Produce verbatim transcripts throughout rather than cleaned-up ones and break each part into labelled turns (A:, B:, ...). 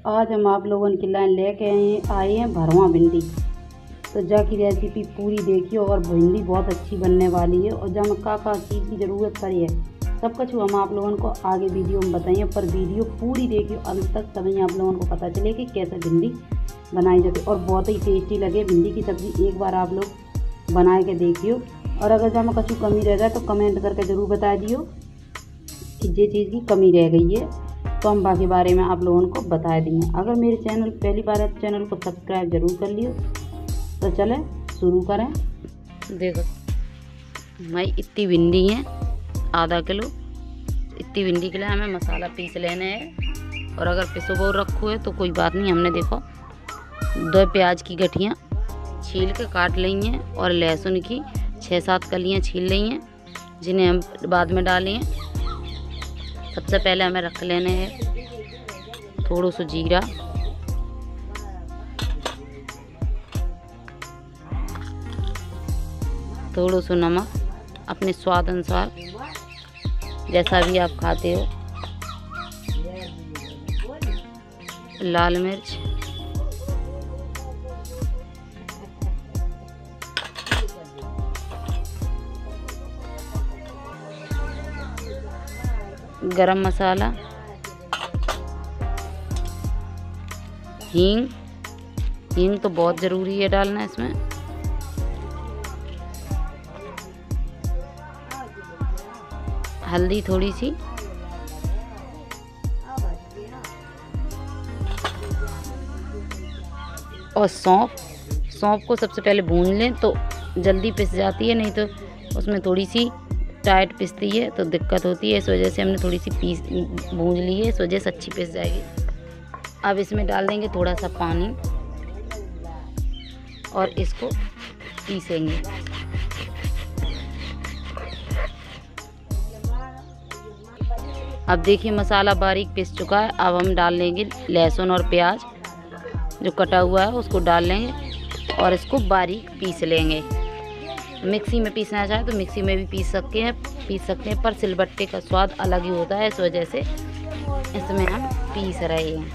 A: आज हम आप लोगों के लिए लेके आए आए हैं भरवा भिंडी। तो जाकी रेसिपी पूरी देखियो और भिंडी बहुत अच्छी बनने वाली है। और जब का का चीज़ की ज़रूरत पड़ी है सब कुछ हम आप लोगों को आगे वीडियो में बताइए, पर वीडियो पूरी देखियो अंत तक, तभी आप लोगों को पता चले कि कैसे भिंडी बनाई जाती है। और बहुत ही टेस्टी लगे भिंडी की सब्ज़ी, एक बार आप लोग बना के देखियो। और अगर जहाँ कुछ कमी रह जाए तो कमेंट करके ज़रूर बता दियो कि ये चीज़ की कमी रह गई है, तो हम बाकी बारे में आप लोगों को बता देंगे। अगर मेरे चैनल पहली बार है तो चैनल को सब्सक्राइब जरूर कर लियो। तो चले शुरू करें। देखो मैं इतनी भिंडी है, आधा किलो। इतनी भिंडी के लिए हमें मसाला पीस लेना है। और अगर पिसो वो रखो है तो कोई बात नहीं। हमने देखो दो प्याज की गठियाँ छील के काट ली हैं और लहसुन की छः सात कलियाँ छील ली हैं, जिन्हें हम बाद में डालें हैं। सबसे पहले हमें रख लेने हैं थोड़ा सा जीरा, थोड़ा सा नमक अपने स्वाद अनुसार, जैसा भी आप खाते हो, लाल मिर्च, गरम मसाला, हींग। हींग तो बहुत ज़रूरी है डालना इसमें। हल्दी थोड़ी सी, और सौंफ। सौंफ को सबसे पहले भून लें तो जल्दी पिस जाती है, नहीं तो उसमें थोड़ी सी टाइट पिसती है तो दिक्कत होती है। इस वजह से हमने थोड़ी सी पीस भून ली है, इस वजह से अच्छी पिस जाएगी। अब इसमें डाल देंगे थोड़ा सा पानी और इसको पीसेंगे। अब देखिए मसाला बारीक पिस चुका है। अब हम डाल लेंगे लहसुन और प्याज जो कटा हुआ है, उसको डाल लेंगे और इसको बारीक पीस लेंगे। मिक्सी में पीसना चाहे तो मिक्सी में भी पीस सकते हैं पीस सकते हैं पर सिलबट्टे का स्वाद अलग ही होता है, इस वजह से इसमें हम पीस रहे हैं।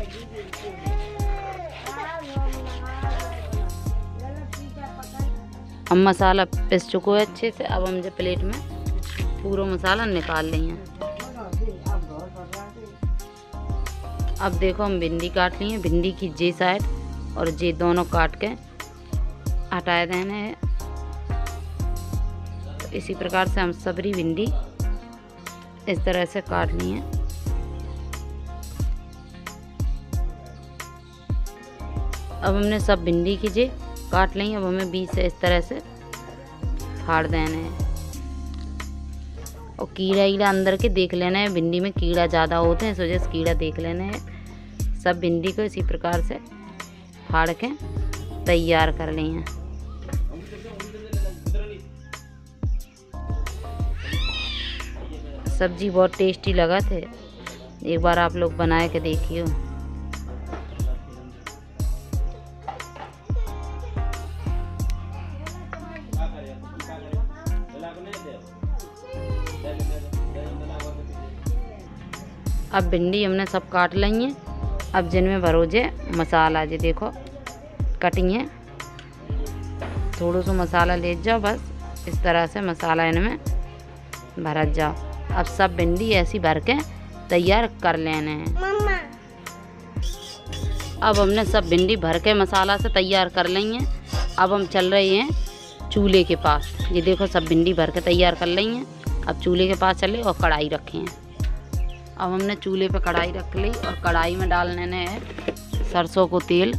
A: अब मसाला पिस चुका है अच्छे से। अब हम जो प्लेट में पूरा मसाला निकाल लेंगे। अब देखो हम भिंडी काट ली है। भिंडी की जे साइड और जे दोनों काट के हटाए देने हैं। तो इसी प्रकार से हम सबरी भिंडी इस तरह से काट ली है। अब हमने सब भिंडी की जे काट ली। अब हमें बीच से इस तरह से फाड़ देने हैं। और कीड़ा ईड़ा अंदर के देख लेना है, भिंडी में कीड़ा ज़्यादा होते हैं, इस वजह से कीड़ा देख लेना है। सब भिंडी को इसी प्रकार से फाड़ के तैयार कर ली हैं। सब्जी बहुत टेस्टी लगा थे, एक बार आप लोग बना के देखियो। अब भिंडी हमने सब काट ली है। अब जिनमें भरोजे मसाला जो देखो कटिंग है, थोड़ा सा मसाला ले जाओ, बस इस तरह से मसाला इनमें भर जाओ। अब सब भिंडी ऐसी भर के तैयार कर लेने हैं। अब हमने सब भिंडी भर के मसाला से तैयार कर ली हैं। अब हम चल रहे हैं चूल्हे के पास। ये देखो सब भिंडी भर के तैयार कर ली हैं। अब चूल्हे के पास चले और कढ़ाई रखे हैं। अब हमने चूल्हे पे कढ़ाई रख ली और कढ़ाई में डालने हैं सरसों को तेल।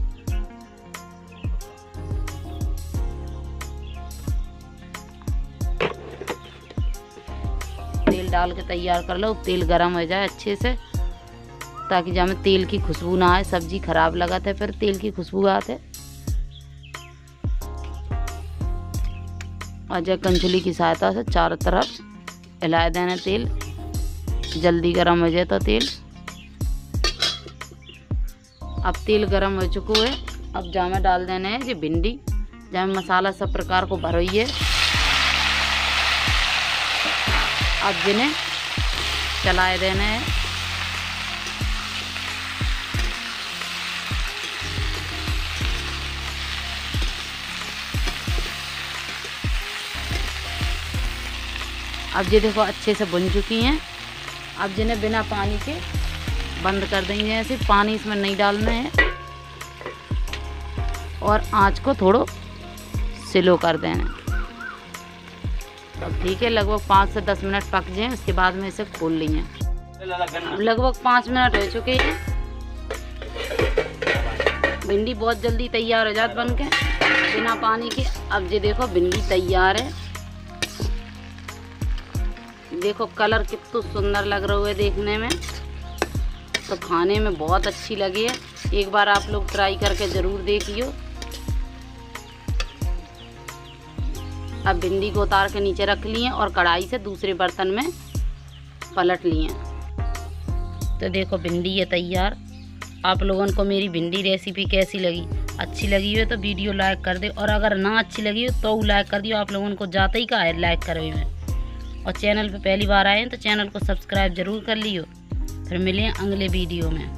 A: तेल डाल के तैयार कर लो। तेल गरम हो जाए अच्छे से, ताकि जहाँ में तेल की खुशबू ना आए। सब्जी खराब लगा था फिर तेल की खुशबू आते। और जब कंचुली की सहायता से चारों तरफ हिला देना तेल, जल्दी गरम हो जाए तो तेल। अब तेल गरम हो चुका है। अब जहाँ में डाल देना है कि भिंडी, जहाँ मसाला सब प्रकार को भरोई है। अब जिन्हें चलाए देने हैं। अब ये देखो अच्छे से भुन चुकी हैं। अब जिन्हें बिना पानी के बंद कर देंगे, ऐसे पानी इसमें नहीं डालना है और आंच को थोड़ो स्लो कर देना। अब ठीक है, लगभग पाँच से दस मिनट पक जाए, उसके बाद में इसे खोल लिए। लगभग पाँच मिनट हो चुके हैं। भिंडी बहुत जल्दी तैयार हो जाती बन के बिना पानी के। अब ये देखो भिंडी तैयार है। देखो कलर कितना सुंदर लग रहा है देखने में, तो खाने में बहुत अच्छी लगी है। एक बार आप लोग ट्राई करके ज़रूर देखियो। अब भिंडी को उतार के नीचे रख लिए और कढ़ाई से दूसरे बर्तन में पलट लिए। तो देखो भिंडी है तैयार। आप लोगों को मेरी भिंडी रेसिपी कैसी लगी? अच्छी लगी हो तो वीडियो लाइक कर दे, और अगर ना अच्छी लगी हो तो लाइक कर दियो। आप लोगों को जाते ही कहा है लाइक करे में, और चैनल पे पहली बार आए हैं तो चैनल को सब्सक्राइब ज़रूर कर लियो। फिर मिलें अगले वीडियो में।